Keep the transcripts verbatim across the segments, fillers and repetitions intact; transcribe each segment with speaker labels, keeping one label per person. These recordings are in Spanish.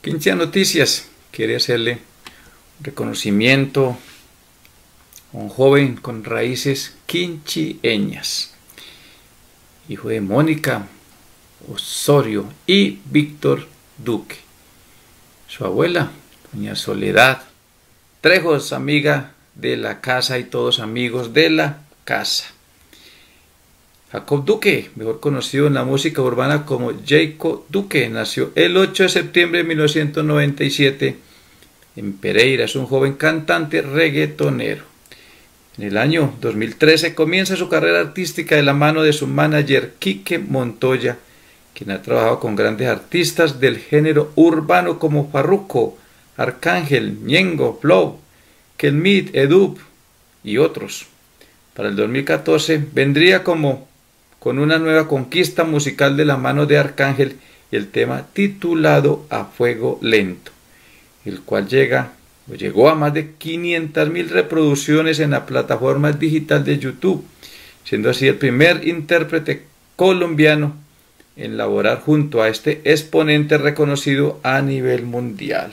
Speaker 1: Quinchía Noticias quiere hacerle un reconocimiento a un joven con raíces quinchieñas, hijo de Mónica Osorio y Víctor Duque. Su abuela, doña Soledad Trejos, amiga de la casa y todos amigos de la casa. Jacob Duque, mejor conocido en la música urbana como Jacob Duque, nació el ocho de septiembre de mil novecientos noventa y siete en Pereira. Es un joven cantante reggaetonero. En el año dos mil trece comienza su carrera artística de la mano de su manager Quique Montoya, quien ha trabajado con grandes artistas del género urbano como Farruko, Arcángel, Ñengo, Flow, Kelmid, Edup y otros. Para el dos mil catorce vendría como con una nueva conquista musical de la mano de Arcángel y el tema titulado A Fuego Lento, el cual llega o llegó a más de quinientas mil reproducciones en la plataforma digital de YouTube, siendo así el primer intérprete colombiano en laborar junto a este exponente reconocido a nivel mundial.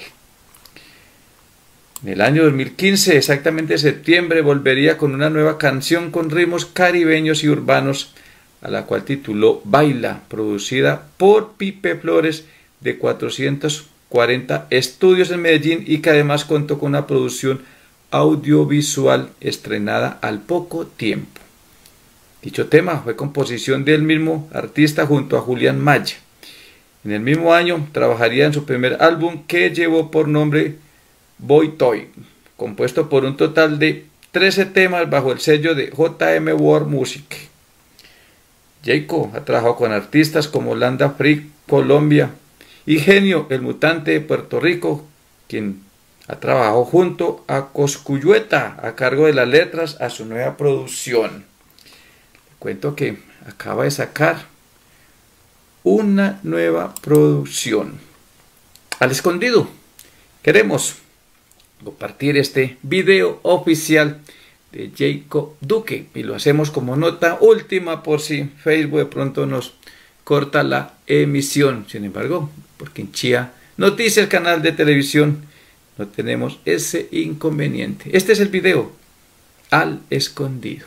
Speaker 1: En el año dos mil quince, exactamente en septiembre, volvería con una nueva canción con ritmos caribeños y urbanos, a la cual tituló Baila, producida por Pipe Flores de cuatrocientos cuarenta estudios en Medellín y que además contó con una producción audiovisual estrenada al poco tiempo. Dicho tema fue composición del mismo artista junto a Julián Maya. En el mismo año trabajaría en su primer álbum, que llevó por nombre Boy Toy, compuesto por un total de trece temas bajo el sello de J M World Music. Jacob ha trabajado con artistas como Landa Freak Colombia y Genio el Mutante de Puerto Rico, quien ha trabajado junto a Coscullueta a cargo de las letras a su nueva producción. Le cuento que acaba de sacar una nueva producción. Al escondido queremos compartir este video oficial de Jacob Duque y lo hacemos como nota última por si Facebook de pronto nos corta la emisión. Sin embargo, por Quinchía Noticias, canal de televisión, no tenemos ese inconveniente. Este es el video Al Escondido.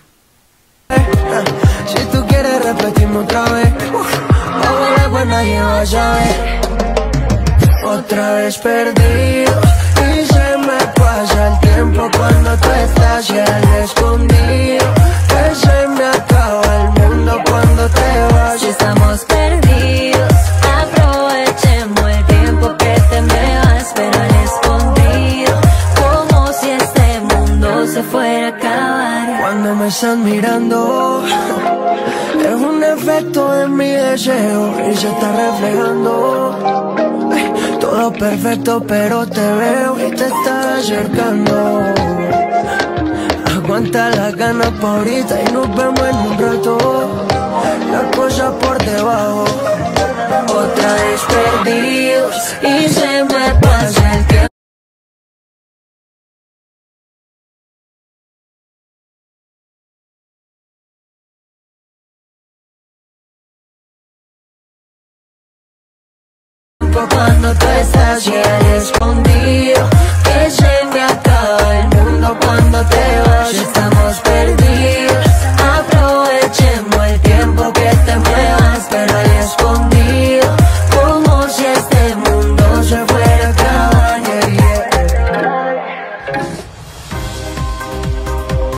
Speaker 2: Si tú quieres repetirme otra vez, vamos a buena lleva llave. Otra vez perdido y se me pasa el tiempo cuando tú estás y al escondido. Que se me acaba el mundo cuando te vas.
Speaker 3: Si estamos perdidos, aprovechemos el tiempo que te me vas, pero al escondido, como si este mundo se fuera a acabar.
Speaker 2: Cuando me están mirando, es un efecto de mi deseo y se está reflejando. Todo perfecto, pero te veo y te estás acercando. Aguanta las ganas pa' ahorita y nos vemos en un rato. La cosa por debajo.
Speaker 3: Otra vez perdidos y se me pasa el tiempo.
Speaker 2: Cuando tú estás y